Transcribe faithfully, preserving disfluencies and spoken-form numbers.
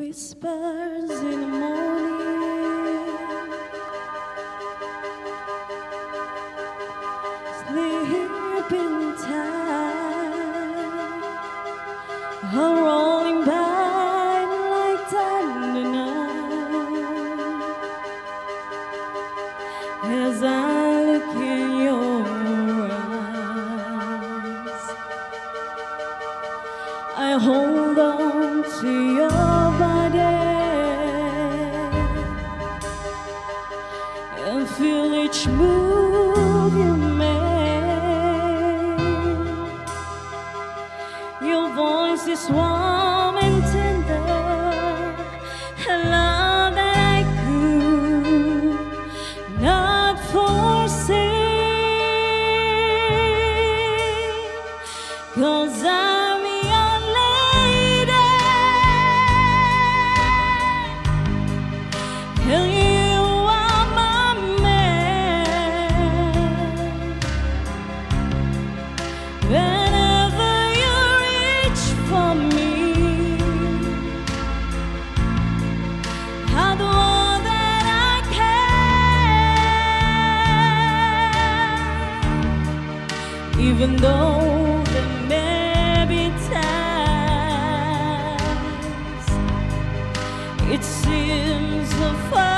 Whispers in the morning, sleeping time, are rolling by like thunder now. As I look in your eyes, I hold on to your body and feel each move you make. Your voice is warm and tender, a love that I could not forsake, 'cause I'm your lady and you are my man. Whenever you reach for me, I'll do all that I can, even though there may be times it seems so far